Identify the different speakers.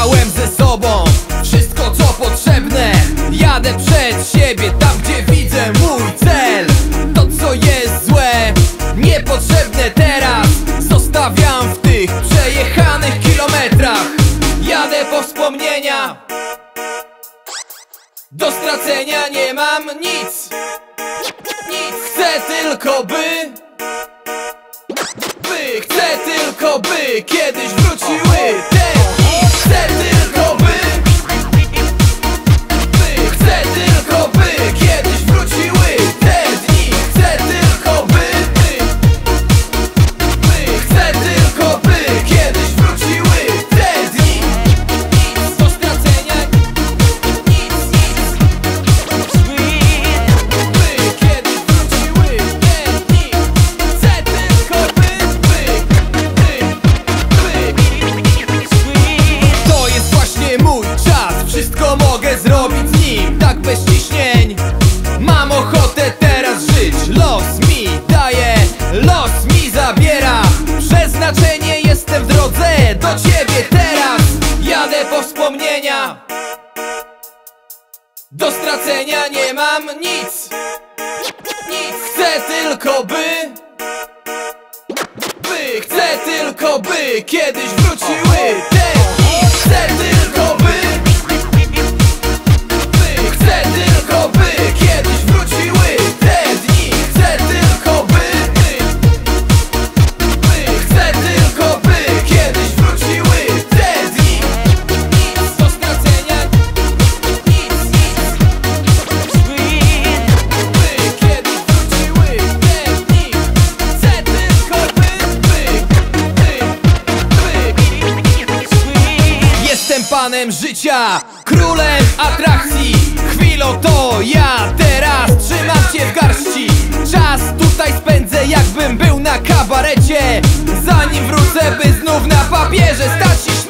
Speaker 1: Zabrałem ze sobą wszystko co potrzebne. Jadę przed siebie tam gdzie widzę mój cel. To co jest złe, niepotrzebne teraz zostawiam w tych przejechanych kilometrach. Jadę po wspomnienia, do stracenia nie mam nic. Chcę tylko chcę tylko by kiedyś wróciły te dni. Chcę tylko chcę tylko by kiedyś wróciły te dni. Chcę tylko chcę tylko by kiedyś wróciły te dni. Nic do stracenia, nic by kiedyś wróciły te dni. Chcę tylko to jest właśnie mój czas, wszystko mogę zrobić z nim, tak bez ciśnień. Mam ochotę teraz żyć, los mi daje, los mi zabiera. Przeznaczenie, jestem w drodze do ciebie teraz. Jadę po wspomnienia, do stracenia nie mam nic. Chcę tylko chcę tylko by kiedyś wróciły te dni. Chcę tylko chcę tylko by kiedyś wróciły te dni. Chcę tylko chcę tylko by kiedyś wróciły te dni. Nic do stracenia, nic by kiedyś wróciły te dni. Chcę tylko jestem panem życia, królem atrakcji. Chwilą to ja teraz trzymam cię w garści. Czas tutaj spędzę jakbym był na kabarecie, zanim wrócę by znów na papierze stać się